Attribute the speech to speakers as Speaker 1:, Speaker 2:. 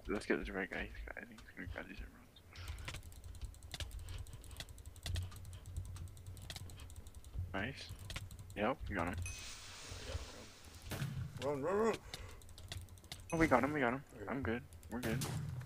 Speaker 1: let's get this right guy. I think he's gonna grab these everyone's. Nice. Yep, we got him.
Speaker 2: Run, run, run!
Speaker 1: Oh, we got him.
Speaker 2: Okay.
Speaker 1: I'm good. We're good.